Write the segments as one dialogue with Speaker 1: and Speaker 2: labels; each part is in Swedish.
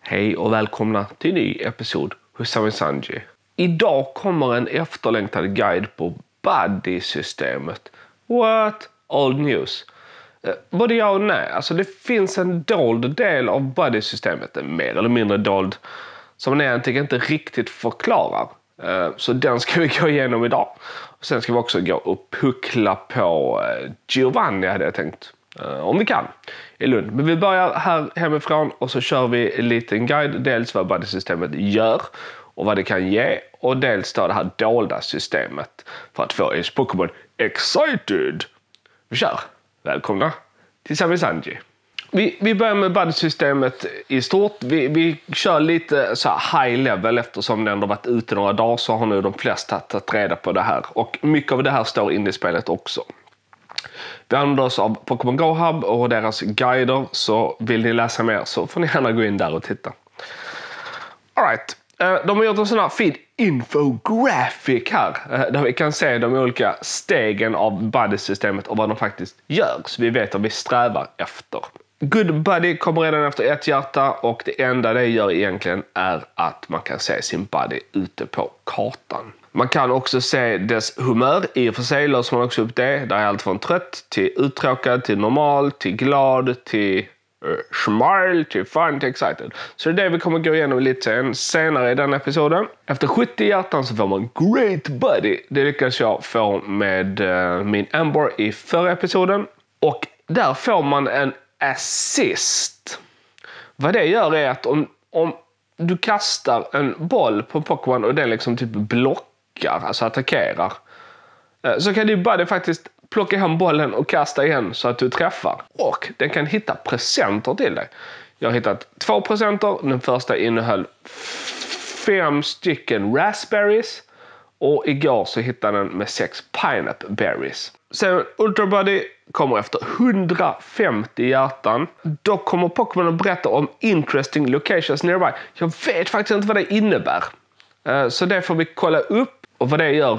Speaker 1: Hej och välkomna till en ny episod hos Sami Sanji. Idag kommer en efterlängtad guide på buddy-systemet. What? Old news. Både ja och nej. Alltså det finns en dold del av buddy-systemet, mer eller mindre dold, som man egentligen inte riktigt förklarar. Så den ska vi gå igenom idag. Och sen ska vi också gå och puckla på Giovanni, hade jag tänkt. Om vi kan, i Lund. Men vi börjar här hemifrån och så kör vi en liten guide. Dels vad buddy-systemet gör och vad det kan ge. Och dels då det här dolda systemet för att få ens Pokémon excited. Vi kör. Välkomna till Sami Sanji. Vi börjar med buddy-systemet i stort. Vi kör lite så här high level eftersom den har varit ute några dagar, så har nu de flesta tagit reda på det här. Och mycket av det här står inne i spelet också. Vi använder oss av Pokémon Go Hub och deras guider, så vill ni läsa mer så får ni gärna gå in där och titta. Alright, de har gjort en sån här fin infographic här där vi kan se de olika stegen av buddy-systemet och vad de faktiskt gör, så vi vet vad vi strävar efter. Good buddy kommer redan efter 1 hjärta och det enda det gör egentligen är att man kan se sin buddy ute på kartan. Man kan också se dess humör. I och för sig löser man också upp det. Där är allt från trött till uttråkad, till normal, till glad, till smile, till fun, till excited. Så det är det vi kommer gå igenom lite senare i den episoden. Efter 70 hjärtan så får man Great Buddy. Det lyckas jag få med min Ember i förra episoden. Och där får man en assist. Vad det gör är att om du kastar en boll på Pokémon och den liksom typ blockar, alltså attackerar, så kan du bara faktiskt plocka hem bollen och kasta igen så att du träffar. Och den kan hitta presenter till dig. Jag har hittat 2 presenter. Den första innehöll 5 stycken raspberries. Och igår så hittade den med 6 pineapple berries. Sen Ultra Buddy kommer efter 150 hjärtan. Då kommer Pokémon att berätta om interesting locations nearby. Jag vet faktiskt inte vad det innebär. Så det får vi kolla upp. Och vad det gör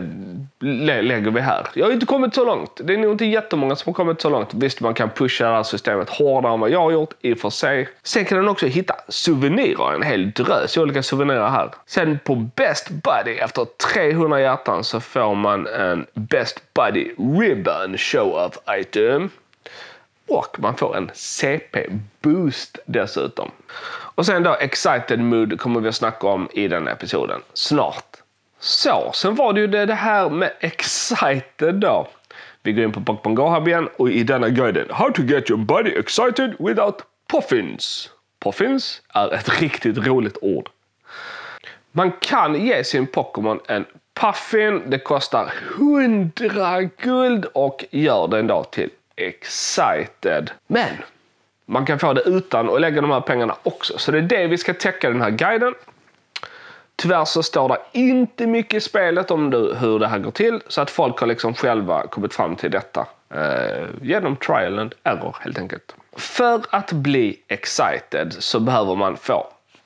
Speaker 1: lägger vi här. Jag har inte kommit så långt. Det är nog inte jättemånga som har kommit så långt. Visst, man kan pusha det här systemet hårdare än vad jag har gjort i och för sig. Sen kan den också hitta souvenirer. En hel drös olika souvenirer här. Sen på Best Buddy efter 300 hjärtan så får man en Best Buddy Ribbon Show-Off Item. Och man får en CP-boost dessutom. Och sen då Excited Mood kommer vi att snacka om i den episoden snart. Så, sen var det ju det här med excited då. Vi går in på Pokémon Go Hub igen och i denna guiden How to get your body excited without puffins. Puffins är ett riktigt roligt ord. Man kan ge sin Pokémon en puffin. Det kostar 100 guld och gör den då till excited. Men man kan få det utan att lägga de här pengarna också. Så det är det vi ska täcka den här guiden. Tyvärr så står det inte mycket i spelet om hur det här går till, så att folk har liksom själva kommit fram till detta genom trial and error helt enkelt. För att bli excited så behöver man få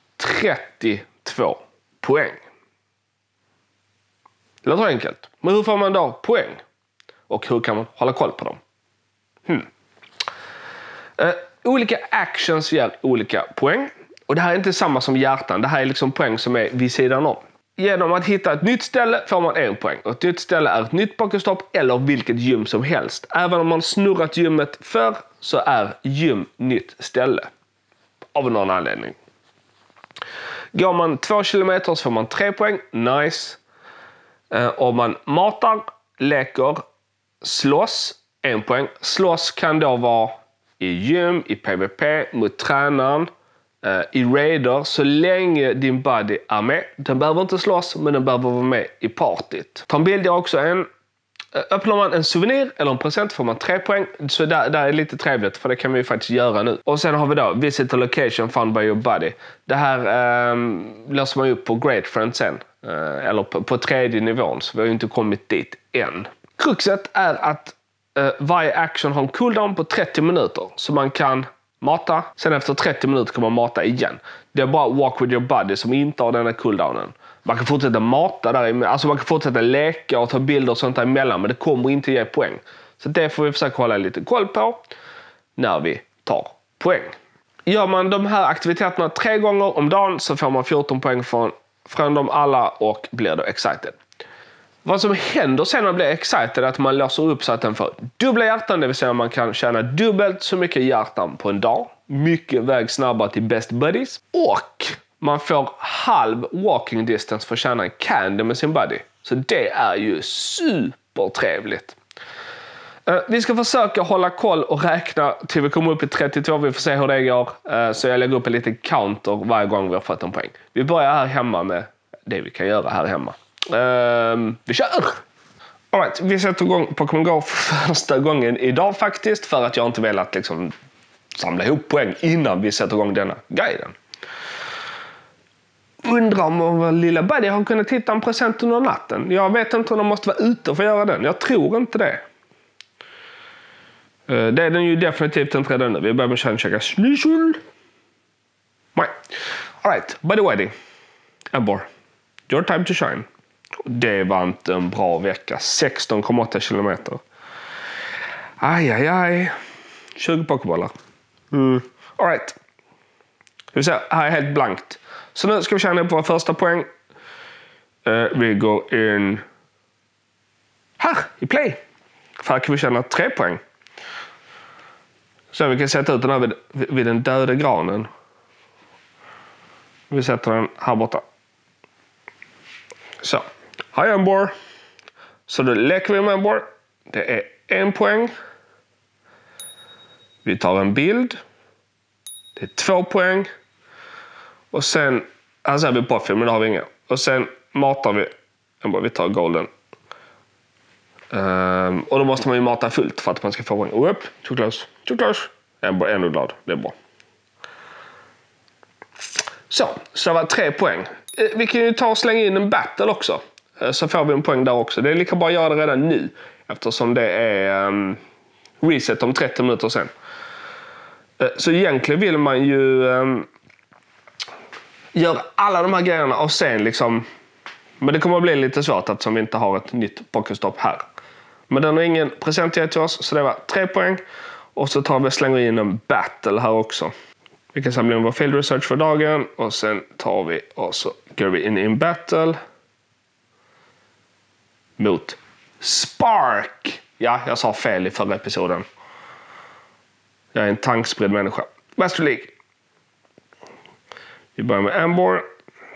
Speaker 1: 32 poäng. Det låter enkelt. Men hur får man då poäng? Och hur kan man hålla koll på dem? Olika actions ger olika poäng. Och det här är inte samma som hjärtan. Det här är liksom poäng som är vid sidan om. Genom att hitta ett nytt ställe får man 1 poäng. Och ett nytt ställe är ett nytt Pokéstopp eller vilket gym som helst. Även om man snurrat gymmet förr så är gym nytt ställe. Av någon anledning. Går man 2 kilometer så får man 3 poäng. Nice. Om man matar, leker, slåss 1 poäng. Slåss kan då vara i gym, i PvP, mot tränaren. I raider, så länge din buddy är med. Den behöver inte slåss, men den behöver vara med i partyt. Ta en bild, jag också en. Öppnar man en souvenir eller en present får man 3 poäng. Så där är lite trevligt, för det kan vi ju faktiskt göra nu. Och sen har vi då visit a location found by your buddy. Det här löser man ju upp på Great Friend sen. Eller på 3:e nivån, så vi har ju inte kommit dit än. Kruxet är att varje action har en cooldown på 30 minuter. Så man kan mata, sen efter 30 minuter kan man mata igen. Det är bara walk with your buddy som inte har den här cooldownen. Man kan fortsätta mata där, alltså man kan fortsätta leka och ta bilder och sånt där emellan, men det kommer inte ge poäng. Så det får vi försöka hålla lite koll på när vi tar poäng. Gör man de här aktiviteterna 3 gånger om dagen så får man 14 poäng från dem alla och blir då excited. Vad som händer sen när man blir excited är att man låser upp så att den får dubbla hjärtan, det vill säga man kan tjäna dubbelt så mycket hjärtan på en dag. Mycket väg snabbare till best buddies. Och man får halv walking distance för att tjäna en candy med sin buddy. Så det är ju supertrevligt. Vi ska försöka hålla koll och räkna till vi kommer upp i 32. Vi får se hur det går. Så jag lägger upp en liten counter varje gång vi har fått en poäng. Vi börjar här hemma med det vi kan göra här hemma. Vi kör! Alright, vi sätter igång Pokémon Go för första gången idag faktiskt. För att jag inte velat liksom samla ihop poäng innan vi sätter igång denna guiden. Undrar om vår lilla buddy har kunnat hitta en present under natten. Jag vet inte om de måste vara ute för att göra den. Jag tror inte det. Det är den ju definitivt inte redan nu. Vi börjar med att checka slysul. Nej. Alright, buddy Weddy. Embor. Your time to shine. Det var inte en bra vecka. 16,8 kilometer. Aj. 20 pokébollar. Alright. Vi ser, här är helt blankt. Så nu ska vi känna på vår första poäng. Vi går in här i play. För här kan vi känna 3 poäng. Så vi kan sätta ut den här vid den döda granen. Vi sätter den här borta. Så. Hi Embor. Så då leker vi med Embor. Det är 1 poäng. Vi tar en bild. Det är 2 poäng. Och sen, här ser vi på film, men det har vi inga. Och sen matar vi Embor. Vi tar golden. Och då måste man ju mata fullt för att man ska få poäng. Och upp, too close. Embor är ändå glad, det är bra. Så var 3 poäng. Vi kan ju ta och slänga in en battle också. Så får vi en poäng där också. Det är lika bra att göra det redan nu. Eftersom det är reset om 30 minuter sen. Så egentligen vill man ju göra alla de här grejerna och sen liksom. Men det kommer att bli lite svårt eftersom vi inte har ett nytt Pokéstop här. Men den har ingen present till oss, så det var 3 poäng. Och så tar vi och slänger in en battle här också. Vi kan samla in vår field research för dagen. Och sen tar vi och så går vi in i en battle. Mot Spark. Ja, jag sa fel i förra episoden. Jag är en tankspridd människa. Master League. Vi börjar med Embor.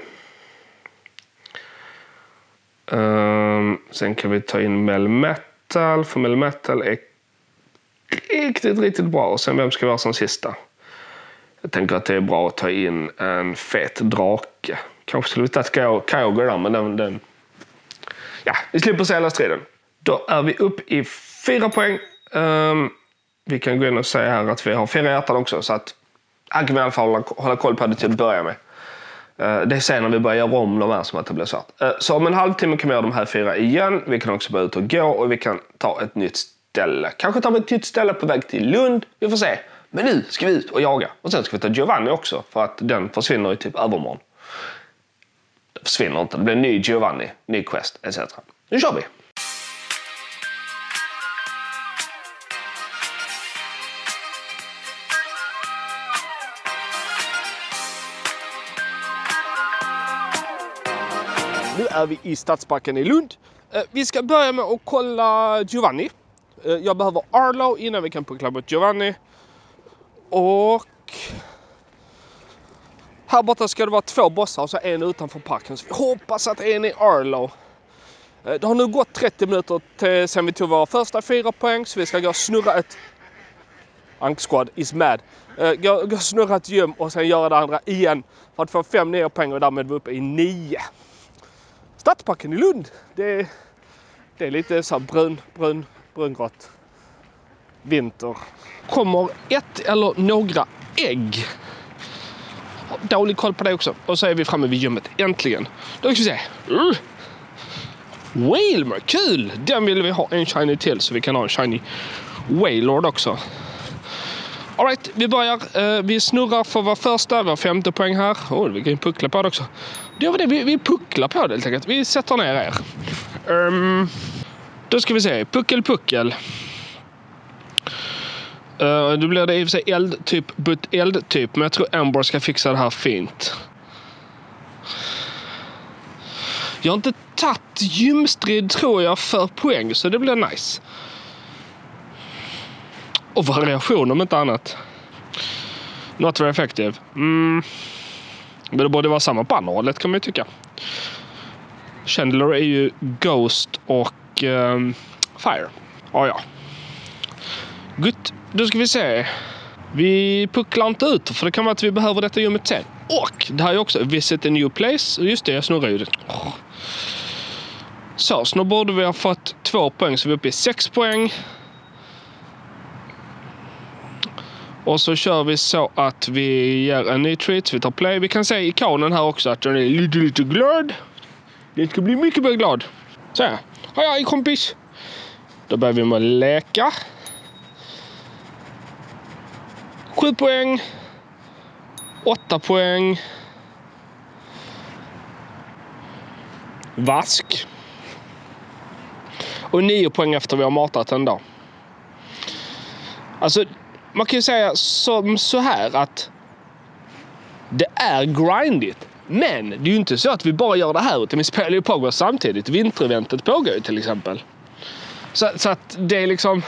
Speaker 1: Sen kan vi ta in Melmetal. För Melmetal är riktigt bra. Och sen vem ska vara som sista? Jag tänker att det är bra att ta in en fet drake. Kanske skulle vi ta Kyogre där, men den... Ja, vi slipper se hela striden. Då är vi upp i 4 poäng. Vi kan gå in och säga här att vi har 4 hjärtan också. Så att här kan vi i alla fall hålla koll på det till att börja med. Det är sen när vi börjar göra om de här som att det blir svart. Så om en halvtimme kan vi göra de här 4 igen. Vi kan också börja ut och gå och vi kan ta ett nytt ställe. Kanske tar vi ett nytt ställe på väg till Lund. Vi får se. Men nu ska vi ut och jaga. Och sen ska vi ta Giovanni också. För att den försvinner i typ övermorgon. Det försvinner inte. Det blir ny Giovanni, ny quest etc. Nu kör vi! Nu är vi i Stadsparken i Lund. Vi ska börja med att kolla Giovanni. Jag behöver Arlo innan vi kan puckla mot Giovanni. Och här borta ska det vara 2 bossar och så en utanför parken. Så vi hoppas att en är Arlo. Det har nu gått 30 minuter sen vi tog våra första 4 poäng. Så vi ska gå och snurra ett... Anksquad is mad. Gå och snurra ett gym och sen göra det andra igen. För att få 5 nya poäng och därmed vara uppe i 9. Stadsparken i Lund. Det är lite så brungrått. Vinter. Kommer ett eller några ägg. Dålig koll på det också. Och så är vi framme vid gymmet. Äntligen. Då ska vi se. Wailmer. Kul. Den vill vi ha en shiny till. Så vi kan ha en shiny Wailord också. Alright, vi börjar. Vi snurrar för vår första. Vi har 5:e poäng här. Vi kan ju puckla på det också. Det var det. Vi pucklar på det helt enkelt. Vi sätter ner er. Då ska vi se. Puckel. Då blir det i och för sig eldtyp, men jag tror Ember ska fixa det här fint. Jag har inte tagit gymstrid tror jag för poäng, så det blir nice. Och variation om inte annat. Not very effective. Men det borde vara samma på andra hållet kan man ju tycka. Chandler är ju Ghost och Fire. Ja. Gott, då ska vi se. Vi pucklar inte ut för det kan vara att vi behöver detta gymmet sen. Och det här är också visit a new place. Just det, jag snurrar ju det. Så nu borde vi ha fått 2 poäng så vi är uppe i 6 poäng. Och så kör vi så att vi ger en ny treat. Vi tar play. Vi kan se i ikonen här också att den är lite glad. Det ska bli mycket mer glad. Så här. Hej kompis. Då börjar vi med att leka. 7 poäng. 8 poäng. Vask. Och 9 poäng efter vi har matat en dag. Alltså, man kan ju säga så här att det är grindigt. Men det är ju inte så att vi bara gör det här utan vi spelar ju på samtidigt. Vintereventet pågår ju till exempel. Så att det är liksom...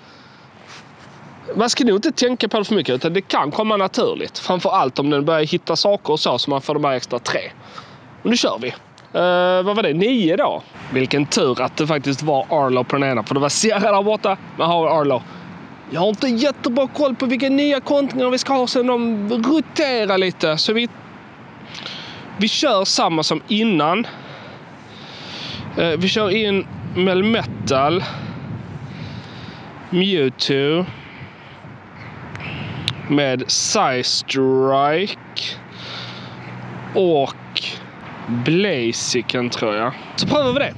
Speaker 1: Man ska nog inte tänka på det för mycket utan det kan komma naturligt. Framförallt om den börjar hitta saker och så man får de här extra 3. Och nu kör vi. Vad var det? 9 då? Vilken tur att det faktiskt var Arlo på den ena. För det var Sierra där borta. Men har vi Arlo. Jag har inte jättebra koll på vilka nya kontringar vi ska ha sen de roterar lite. Så vi kör samma som innan. Vi kör in Melmetal, Mewtwo med Psystrike och Blaziken tror jag. Så prövar vi det.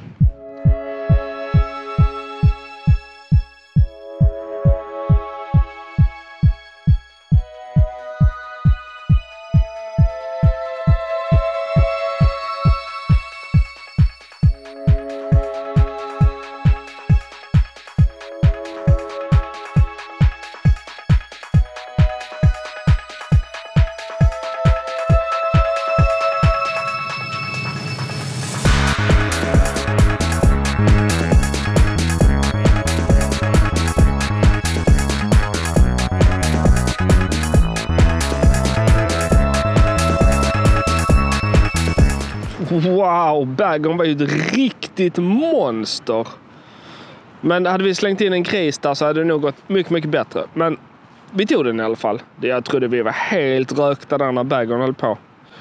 Speaker 1: Wow, Bagon var ju ett riktigt monster. Men hade vi slängt in en gris där så hade det nog gått mycket, mycket bättre. Men vi tog den i alla fall. Jag trodde vi var helt rökta där när Bagon höll på.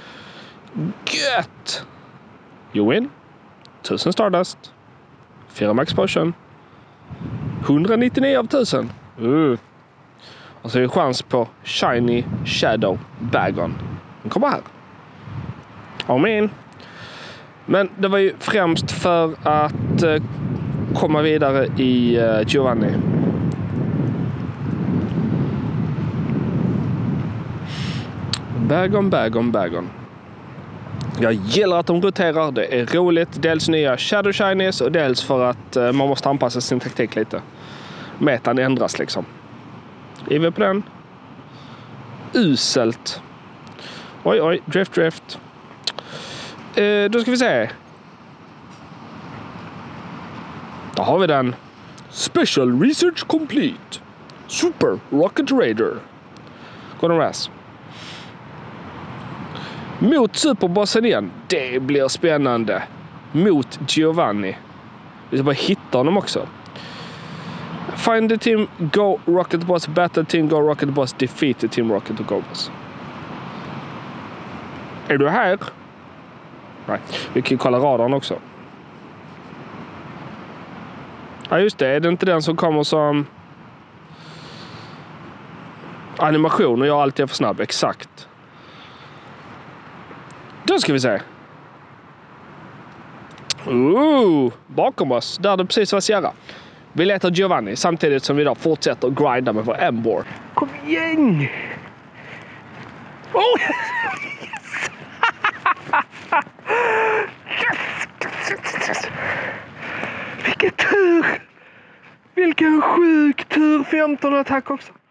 Speaker 1: Gött! You win. 1000 Stardust. 4 Max Potion. 199 av 1000. Och så är det chans på Shiny Shadow Bagon. Den kommer här. Amen. Men det var ju främst för att komma vidare i Giovanni. Bagon. Jag gillar att de roterar. Det är roligt. Dels nya Shadow Shinies och dels för att man måste anpassa sin taktik lite. Metan ändras liksom. Är vi på den? Uselt. Oj. Drift. Då ska vi se. Då har vi den. Special Research Complete. Super Rocket Raider. Gordon Rass. Mot Superbossen igen. Det blir spännande. Mot Giovanni. Vi ska bara hitta honom också. Find the team Go Rocket Boss. Battle team Go Rocket Boss. Defeat the team Rocket Go Boss. Är du här? Nej, vi kan ju kolla radarn också. Ja just det, är det inte den som kommer som animation och jag alltid är för snabb, exakt. Då ska vi se. Bakom oss, där det precis var Sierra. Vi letar Giovanni samtidigt som vi då fortsätter att grinda med vår Ember. Kom igen! Oh! Yes! Vilken tur! Vilken sjuk tur! 15 attack också.